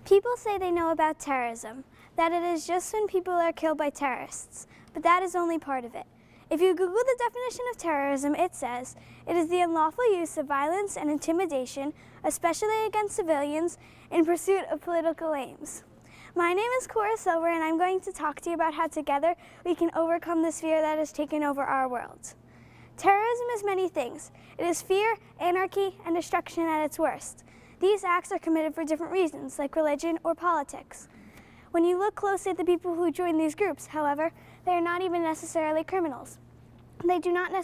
People say they know about terrorism, that it is just when people are killed by terrorists, but that is only part of it. If you Google the definition of terrorism, it says, it is the unlawful use of violence and intimidation, especially against civilians, in pursuit of political aims. My name is Cora and I'm going to talk to you about how together we can overcome this fear that has taken over our world. Terrorism is many things. It is fear, anarchy, and destruction at its worst. These acts are committed for different reasons, like religion or politics. When you look closely at the people who join these groups, however, they are not even necessarily criminals. They do not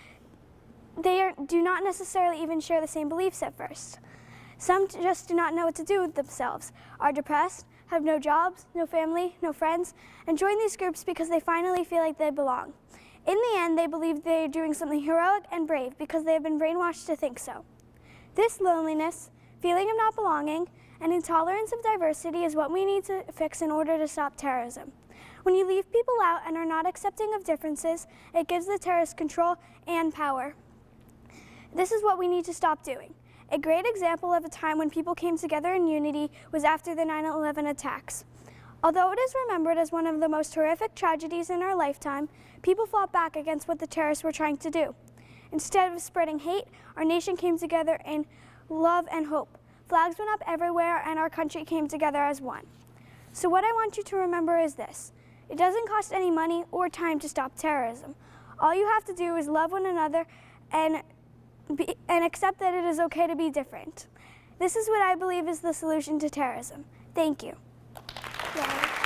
necessarily even share the same beliefs at first. Some just do not know what to do with themselves, are depressed, have no jobs, no family, no friends, and join these groups because they finally feel like they belong. In the end, they believe they are doing something heroic and brave because they have been brainwashed to think so. This loneliness, feeling of not belonging, and intolerance of diversity is what we need to fix in order to stop terrorism. When you leave people out and are not accepting of differences, it gives the terrorists control and power. This is what we need to stop doing. A great example of a time when people came together in unity was after the 9/11 attacks. Although it is remembered as one of the most horrific tragedies in our lifetime, people fought back against what the terrorists were trying to do. Instead of spreading hate, our nation came together in love and hope. Flags went up everywhere and our country came together as one. So what I want you to remember is this. It doesn't cost any money or time to stop terrorism. All you have to do is love one another and accept that it is okay to be different. This is what I believe is the solution to terrorism. Thank you. Yay.